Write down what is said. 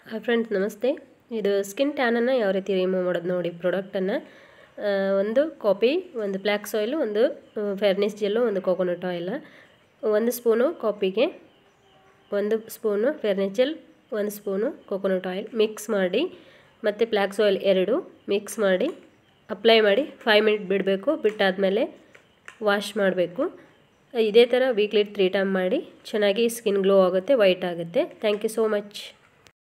Hi friends, ನಮಸ್ತೆ. ಇದು skin ಟ್ಯಾನನ್ನು ಯಾವ ರೀತಿ ರಿಮೂವ್ ಮಾಡೋದು ನೋಡಿ. ಪ್ರಾಡಕ್ಟನ್ನು ಒಂದು ಕಾಪಿ, ಒಂದು ಫ್ಲ್ಯಾಕ್ಸ್ ಆಯಿಲು, ಒಂದು ಫೇರ್ನೆಸ್ ಜೆಲ್ಲು, ಒಂದು ಕೋಕೋನಟ್ ಆಯಿಲ್, 1 ಸ್ಪೂನು ಕಾಪಿಗೆ, 1 spoon fairness gel, 1 spoon coconut oil mix ಮಾಡಿ, ಮತ್ತು ಫ್ಲ್ಯಾಕ್ಸ್ ಆಯಿಲ್ 2 ಮಿಕ್ಸ್ ಮಾಡಿ ಅಪ್ಲೈ ಮಾಡಿ 5 ಮಿನಿಟ್ ಬಿಡಬೇಕು. ಬಿಟ್ಟಾದಮೇಲೆ ವಾಶ್ ಮಾಡಬೇಕು. ಇದೇ ಥರ ವೀಕ್ಲಿ 3 ಟೈಮ್ ಮಾಡಿ. ಚೆನ್ನಾಗಿ ಸ್ಕಿನ್ ಗ್ಲೋ ಆಗುತ್ತೆ, ವೈಟ್ ಆಗುತ್ತೆ. Thank you so much.